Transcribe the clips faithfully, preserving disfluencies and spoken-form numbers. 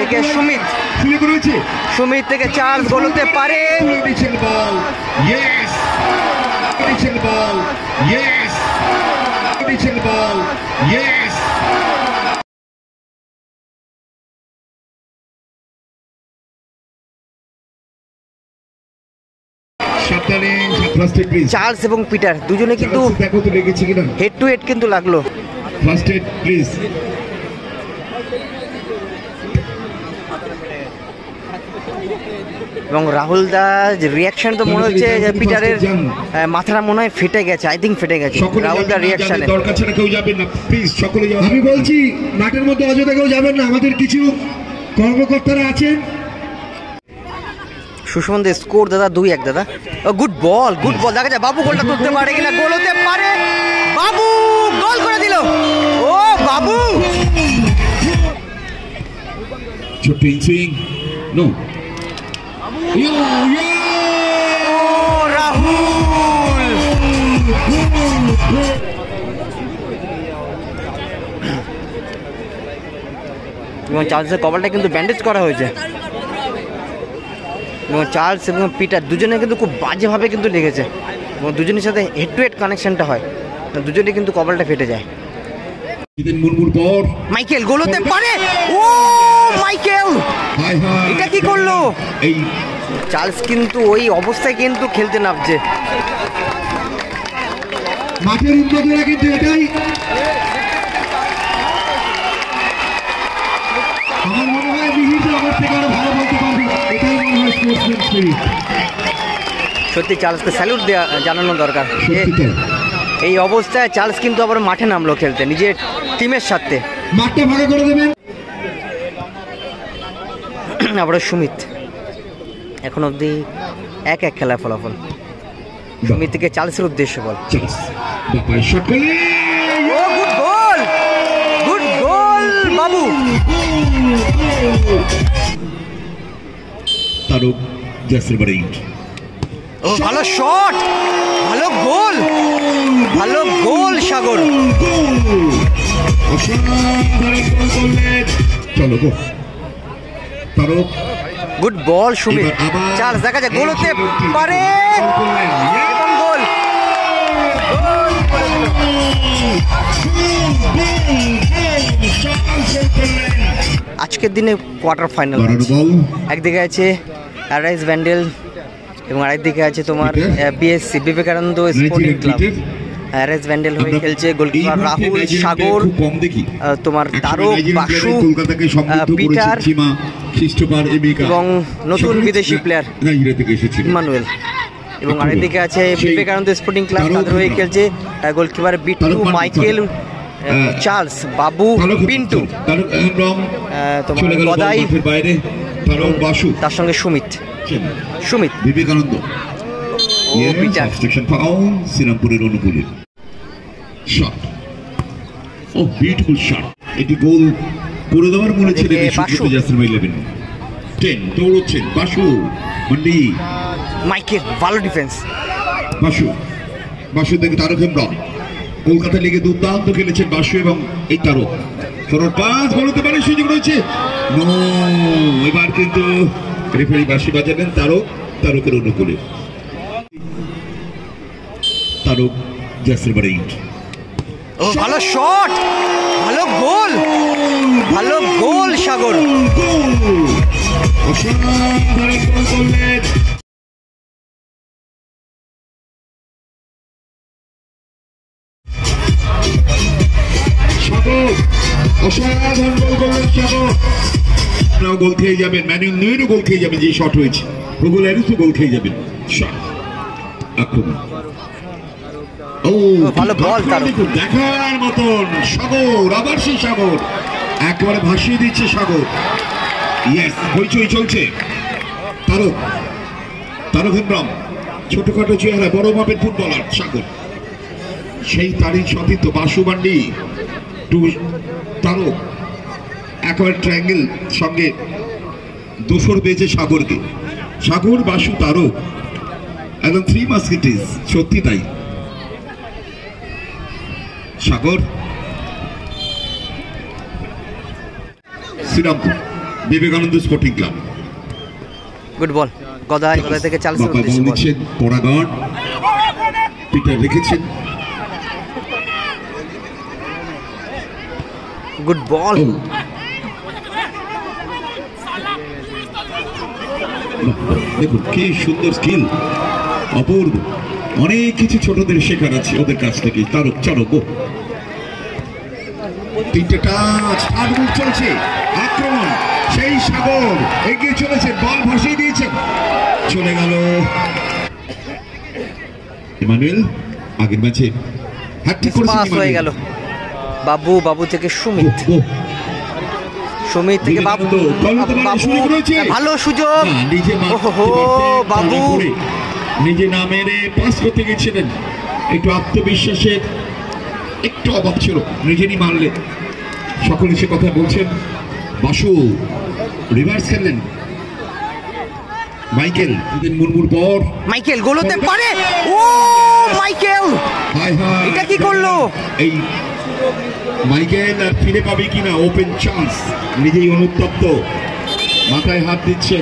থেকে সুমিত, সুমিত থেকে চার্লস গোল হতে পারে। চার্লস এবং পিটার দুজনে কিন্তু হেড টু হেড কিন্তু লাগলো। এবং রাহুল দার রিয়াকশন তো মনে হচ্ছে যে পিটারের মাথাটা মনে হয় ফেটে গেছে, আই থিঙ্ক ফেটে গেছে রাহুল দার রিয়াকশনে। আমি বলছি মাঠের মধ্যে অযথা কেউ যাবেন না, আমাদের কিছু কর্মকর্তারা আছেন। সুশান্ত স্কোর দাদা দুই এক দাদা। গুড বল, গুড বল, দেখা যায় বাবু গোলটা তুলতে পারে কিনা। গোল হতে পারে, বাবু গোল করে দিল। ও বাবু নো রাহুল এবং চার্লসের কপালটা কিন্তু ব্যান্ডেজ করা হয়েছে এবং চার্লস এবং পিটার দুজনে কিন্তু খুব বাজেভাবে কিন্তু লেগেছে এবং দুজনের সাথে হেড টু হেড কানেকশনটা হয়, দুজনে কিন্তু কপালটা ফেটে যায়। মাইকেল গোল হতে পারে। ও মাইকেল এটা কি করলো? চার্লস কিন্তু ওই অবস্থায় কিন্তু খেলতে নামছে। মাঠের উন্নতিরা কিন্তু এটাই, আমার মনে হয় মিহির আমার থেকে আরো ভালো বলতে পারবে, এটাই মনে হয় স্পোর্টসম্যান স্পিরিট। সত্যি চার্লসকে স্যালুট দেওয়া জানানো দরকার। এই অবস্থায় চার্লস কিন্তু আবার মাঠে নামলো খেলতে নিজের টিমের সাথে। মাঠটা ভালো করে দেবেন। আবার সুমিত, এখন অবধি এক এক খেলার ফলাফল। সুমিত থেকে চার্লসের উদ্দেশ্য বল। ও গুড গোল, গুড গোল বাবু। তারক জাসির বাড়ি। ও ভালো শট, ভালো গোল, ভালো গোল সাগর। চলো go Tarak. Good ball Sumit. Charles দেখা যায় গোল হতে পারে এবং গোল। আজকের দিনে কোয়ার্টার ফাইনাল, একদিকে আছে আরআইএস ভ্যান্ডেল এবং আরেকদিকে আছে তোমার বিএসসি বিবেকানন্দ স্পোর্টিং ক্লাব। আরআইএস ভ্যান্ডেল হয়ে খেলছে গোলকিপার রাহুল, সাগর, তোমার তারক, বাসু, পিটার এবং নতুন বিদেশি প্লেয়ার ইমানুয়েল। এবং আরেকদিকে আছে বিবেকানন্দ স্পোর্টিং ক্লাব, তাদের হয়ে খেলছে গোলকিপার বিট্টু, মাইকেল, চার্লস, বাবু, পিন্টু, তোমার গদাই, তার সঙ্গে সুমিত। সুমিত বিবেকানন্দ ও পিটার শ্রীরামপুরের অনুকূলে শট। ও বিউটিফুল শট। এটি গোল করে দেওয়ার মনে ছিল ইলেভেন টেন। দৌড়চ্ছেন বাসু মন্ডি, মাইকেল, ভালো ডিফেন্স। বাসু বাসু থেকে তারক হেমব্রম, কলকাতা লিগে দুর্দান্ত খেলেছেন বাসু এবং এই তারক। ফরওয়ার্ড পাস গোল হতে পারে, সুযোগ রয়েছে। নো, এবার কিন্তু রেফারি বাঁশি বাজাবেন। তারক, তারকের অনুকূলে তারক জাসির বাড়ি। ও ভালো শট, ভালো গোল, ভালো গোল সাগর। সাগর অসাধারণ গোল করলেন সাগর। গোল খেয়ে যাবেন, ম্যানুয়েল নয়েরও গোল খেয়ে যাবেন, যে শট হয়েছে প্রবল এরিসও গোল খেয়ে যাবেন। আক্রমণ, ও ভালো বল, দেখার মতন সাগর। আবার সেই সাগর একেবারে ভাসিয়ে দিচ্ছে সাগর। ইয়েস, হইচই চলছে। তারক, তারক হেমব্রম, ছোটখাটো চেহারা, বড় মাপের ফুটবলার সাগর। সেই তারই সতীর্থ বাসু মান্ডি টু তারক, একেবারে ট্রায়াঙ্গেল সঙ্গে দোসর পেয়েছে সাগরকে। সাগর, বাসু, তারক একদম থ্রি মাস্কেটিস, সত্যি তাই। Sagar, Serampore Vivekananda sporting club. Good ball, Gadai Gadai থেকে চার্লস বাবা বল দিচ্ছেন, পরাগণ পিটার রেখেছেন। গুড বল, দেখুন কি সুন্দর স্কিল, অপূর্ব। অনেক কিছু ছোটদের শেখার আছে ওদের কাছ থেকে। তারক চরক তিনটে টাচ, আট মিনিট চলছে আক্রমণ। সেই সাগর এগিয়ে চলেছে, বল ভাসিয়ে দিয়েছেন, চলে গেল ইমানুয়েল। আগের ম্যাচে হ্যাটট্রিক করেছেন হয়ে গেল। বাবু বাবু থেকে সুমিত, সুমিত থেকে বাবু, ভালো সুযোগ। বাবু নিজে না মেরে পাস করতে গেছিলেন, একটু আত্মবিশ্বাসের একটু অভাব ছিল, নিজেরই মারলেন। সকলে সে কথা বলছেন। বাসু রিভার্স খেললেন, মাইকেল মুরমুর পর মাইকেল গোল হতে পারে। ও মাইকেল, এটা কি করলো? এই মাইকেল আর ফিরে পাবে কিনা ওপেন চান্স, নিজেই অনুতপ্ত, মাথায় হাত দিচ্ছেন।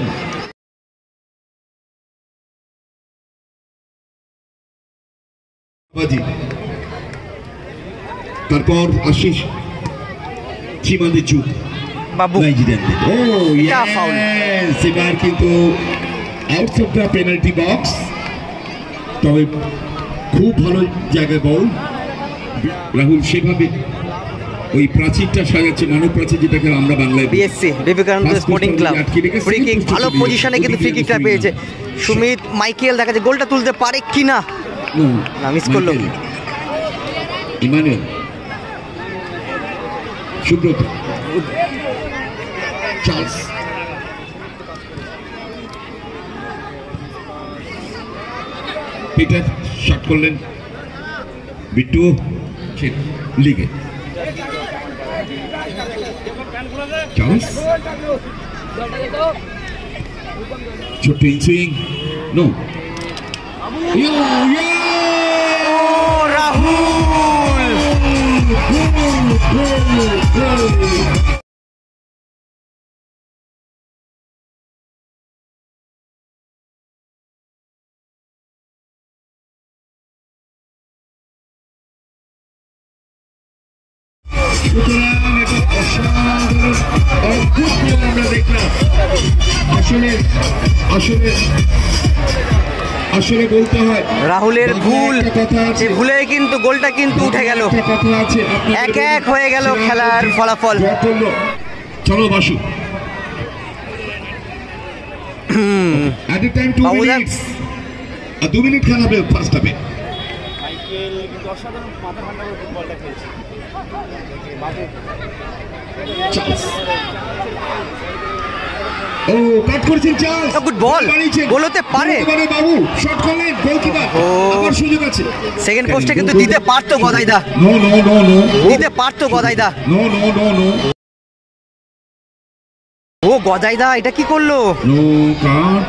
তারপর আশিস চিমাদের যুগ বাবু, নাইজেরিয়ানদের। ও ইয়েস, এবার কিন্তু out of the penalty box, তবে খুব ভালো জায়গায় বল। রাহুল সেভাবে ওই প্রাচীরটা সাজাচ্ছে, মানব প্রাচীর, যেটাকে আমরা বাংলায় BSC Vivekananda sporting club. Free kick, ভালো পজিশনে কিন্তু ফ্রি কিকটা পেয়েছে সুমিত। মাইকেল দেখা যায় গোলটা তুলতে পারে কিনা, না মিস করলো। Emmanuel, Subrata, Charles, Peter shot করলেন, বিট্টু লিগে, চার্লস ছোট্ট ইনসুইং, নো রাহুল, আমরা দেখলাম। আসলে আসলে আসলে বলতে হয় রাহুলের ভুল, সে ভুলে কিন্তু গোলটা কিন্তু উঠে গেল। কথা আছে, এক এক হয়ে গেল খেলার ফলাফল। চলো Basu, at a time two minutes, দু মিনিট খেলাবে ফার্স্ট হাফে। ও কাট করেছেন চার্লস, গুড বল, গোল হতে পারে। বাবু শট করলেন, গোলকিপার আবার সুযোগ আছে। সেকেন্ড পোস্টে কিন্তু দিতে পারতো গদাইদা, নো নো নো নো দিতে পারতো গদাইদা, নো নো নো নো ও গদাইদা এটা কি করলো? No cut.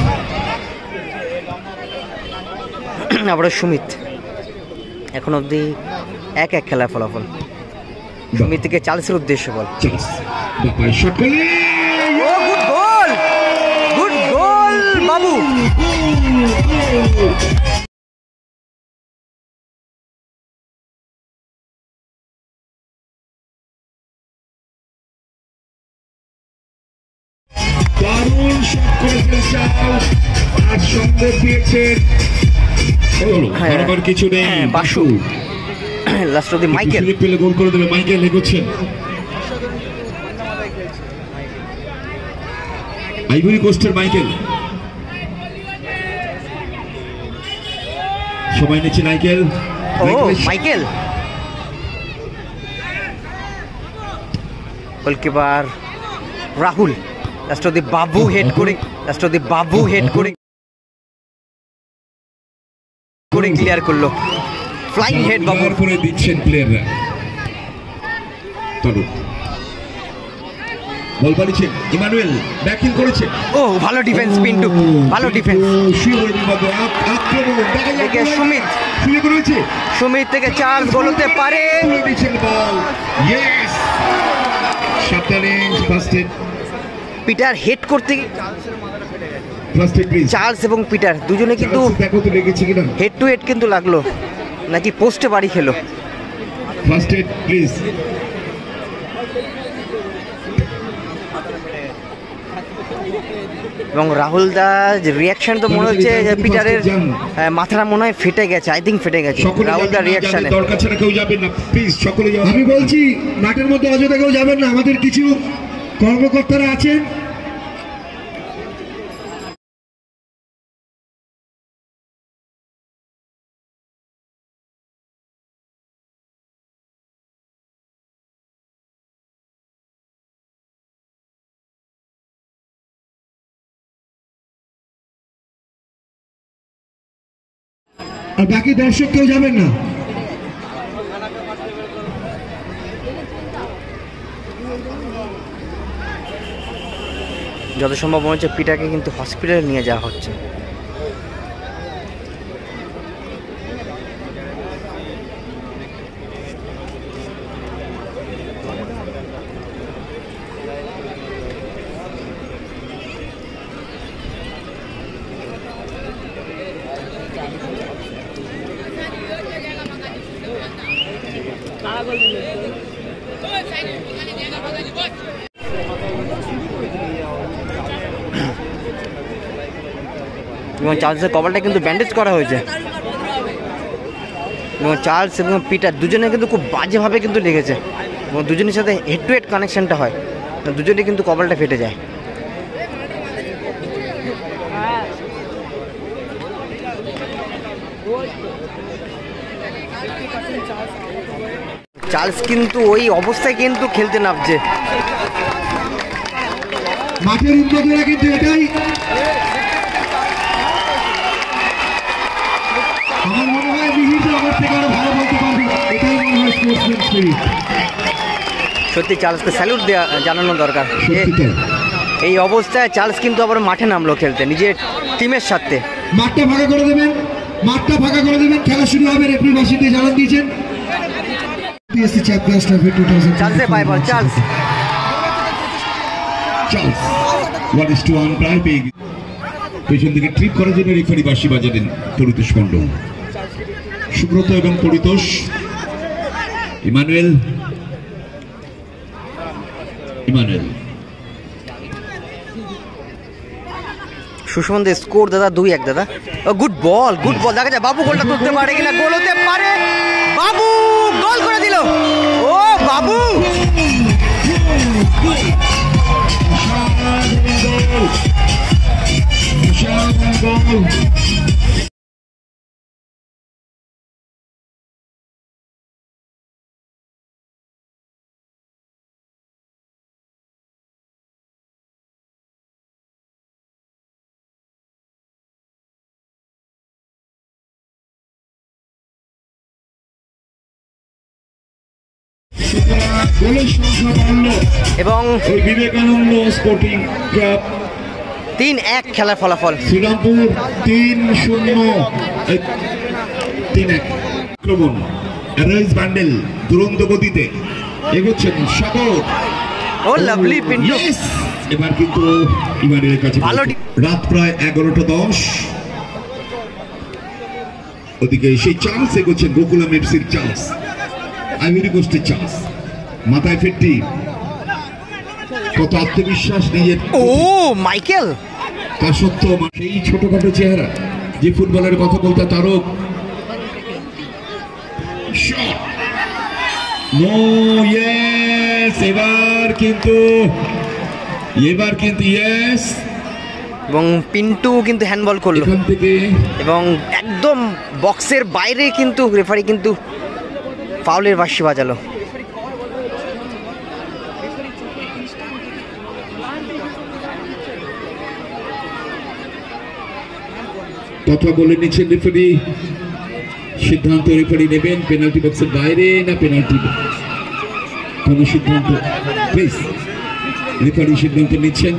আবার সুমিত, এখন অবধি এক এক খেলার ফলাফল। সুমিত থেকে চার্লসের উদ্দেশ্যে বল, শট করলেন, ও গুড গোল, গুড গোল বাবু। দারুণ শট করেছেন চার্লস, আর সঙ্গে দিয়েছেন বরাবর কিছু নেই বাসু। লাস্ট অবধি মাইকেল পেলে গোল করে দেবে, মাইকেল এগোচ্ছেন। আইভরি কোস্টের মাইকেল, সময় নিচ্ছে মাইকেল। ও মাইকেল, গোলকিপার রাহুল, লাস্ট অবধি বাবু হেড করে, লাস্ট অবধি বাবু হেড করে করে ক্লিয়ার করলো। ফ্লাইং হেড বাবু করে দিচ্ছেন প্লেয়াররা। চলো বল পালিয়েছেন ইমানুয়েল, ব্যাকিং করেছে। ও ভালো ডিফেন্স পিন্টু, ভালো ডিফেন্স। আক্রমণ থেকে সুমিত, শুরু করেছে সুমিত থেকে চার্লস গোল হতে পারে। দিচ্ছেন বল, ইয়েস, সাবধানে ফার্স্ট হিট। পিটার হেড করতে চার্লস এবং পিটার দুজনে কিন্তু হেড টু হেড কিন্তু লাগলো, নাকি পোস্টে বাড়ি খেলো। First aid please. এবং রাহুল দা রিয়াকশন তো মনে হচ্ছে যে পিটারের মাথাটা মনে হয় ফেটে গেছে, আই থিঙ্ক ফেটে গেছে রাহুল দা রিয়াকশনে। দরকার ছাড়া কেউ যাবেন না প্লিজ, সকলে যাবেন। আমি বলছি মাঠের মধ্যে অযথা কেউ যাবেন না, আমাদের কিছু কর্মকর্তারা আছেন। আর বাকি দর্শক কেউ যাবেন না। যত সম্ভব মনে হচ্ছে পিটারকে কিন্তু হসপিটালে নিয়ে যাওয়া হচ্ছে। এবং চার্লসের কপালটা কিন্তু ব্যান্ডেজ করা হয়েছে এবং চার্লস এবং পিটার দুজনে কিন্তু খুব বাজেভাবে কিন্তু লেগেছে এবং দুজনের সাথে হেড টু হেড কানেকশনটা হয়, দুজনে কিন্তু কপালটা ফেটে যায়। চার্লস কিন্তু ওই অবস্থায় কিন্তু খেলতে নামছে। মাঠের উদ্যোগীরা কিন্তু এটাই, আমার মনে হয় মিহির আমার থেকে আরো ভালো বলতে পারবে, এটাই মনে হয় স্পোর্টসম্যান স্পিরিট। সত্যি চার্লসকে স্যালুট দেওয়া জানানো দরকার। এই অবস্থায় চার্লস কিন্তু আবার মাঠে নামলো খেলতে নিজের টিমের সাথে। মাঠটা ফাঁকা করে দেবেন, মাঠটা ফাঁকা করে দেবেন, খেলা শুরু হবে। রেফারি বাসিতে জানান দিয়েছেন পিএসসি চ্যাম্পিয়ন্স ট্রফি দুই হাজার চার্লসে পাই ball, Charles Charles one is to one প্রায় পেয়ে পেছন থেকে ট্রিপ করার জন্য রেফারি বাঁশি বাজালেন পরিতোষ মণ্ডল। সুব্রত এবং Paritosh, Emmanuel Emmanuel Sushanta score দাদা দুই এক দাদা। গুড বল, গুড বল, দেখা যায় বাবু গোলটা তুলতে পারে কিনা, গোল হতে পারে, বাবু গোল করে দিল। ও বাবু এবং বিবেকানন্দ স্পোর্টিং ক্লাব তিন এক খেলার ফলাফল। শ্রীরামপুর তিন শূন্য তিন এক। আক্রমণ রাইস ব্যান্ডেল দুরন্ত গতিতে এগোচ্ছেন সাগর। ও লাভলি পিন্টু। এবার কিন্তু ইমানের কাছে রাত প্রায় এগারোটা দশ। ওদিকে সেই চান্স এগোচ্ছেন গোকুলাম এফসির চান্স, আইভরি কোস্টের চান্স। মাথায় ফিরতি, কত আত্মবিশ্বাস নিজের। ও মাইকেল, তা সত্য সেই ছোটখাটো চেহারা যে ফুটবলের কথা বলতে তারক। নো ইয়েস, এবার কিন্তু এবার কিন্তু ইয়েস। এবং পিন্টু কিন্তু হ্যান্ডবল করলো এখান থেকে এবং একদম বক্সের বাইরে কিন্তু রেফারি কিন্তু ফাউলের বাঁশি বাজালো। কথা বলে নিচ্ছেন রেফারি, সিদ্ধান্ত রেফারি নেবেন পেনাল্টি বক্সের বাইরে না পেনাল্টি, কোন সিদ্ধান্ত প্লিজ রেফারি সিদ্ধান্ত নিচ্ছেন।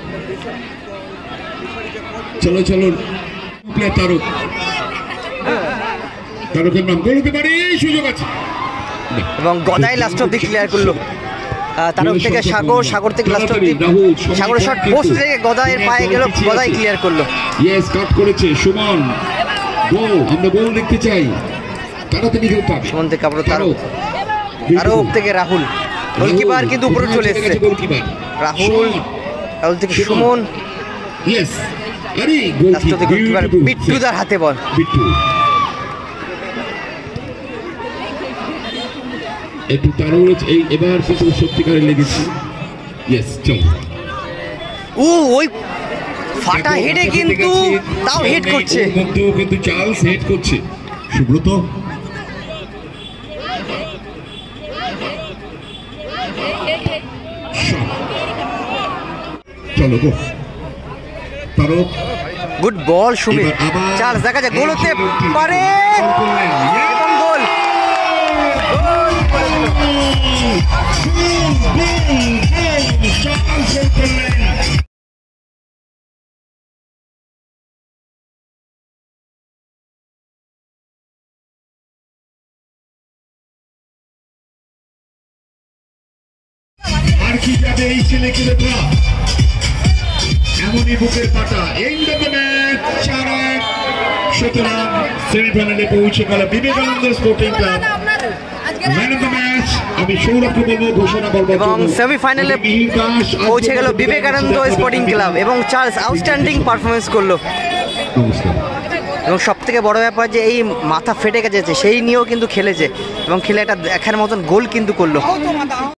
চলো চলো তারক, তারকের নাম গোল হতে পারে, সুযোগ আছে এবং গদাই লাস্ট অব্দি ক্লিয়ার করলো। তারক থেকে সাগর, সাগর থেকে লাস্টদ্বীপ, সাগরের শট পোস্ট থেকে গদায়ের পায়ে গেল, গদাই ক্লিয়ার করলো। ইয়েস, কাট করেছে সুমন। গোল, আমরা গোল দেখতে চাই, তাড়াতাড়ি খেলতে হবে। সুমন থেকে আবার তারক, তারক থেকে রাহুল, গোলকিপার কিন্তু উপরে চলে এসেছে। রাহুল, রাহুল থেকে সুমন, ইয়েস, আরে গোলকিপার বিট্টুদার হাতে বল। বিট্টু একটু তারও এই এবার কিন্তু সত্যিকারে লেগেছে। ইয়েস, চল। ও ওই ফাটা হেডে কিন্তু তাও হেড করছে, মধ্যেও কিন্তু চার্লস হেড করছে। সুব্রত, চলো go Tarak. Good ball Sumit, Charles দেখা যায় গোল হতে পারে এবং গোল। আর কি যাবে এই ছেলেকে দেখা, এমনই বুকের পাটা। এন্ড অফ দ্য ম্যাচ, চার এক। সুতরাং সেমিফাইনালে পৌঁছে গেল Vivekananda sporting club. Man of the match আমি সৌরভকে বলবো, ঘোষণা করবো। এবং সেমিফাইনালে পৌঁছে গেল বিবেকানন্দ স্পোর্টিং ক্লাব এবং চার্লস আউটস্ট্যান্ডিং পারফরমেন্স করলো। নমস্কার। এবং সব থেকে বড় ব্যাপার যে এই মাথা ফেটে গেছে সেই নিয়েও কিন্তু খেলেছে এবং খেলে একটা দেখার মতন গোল কিন্তু করলো।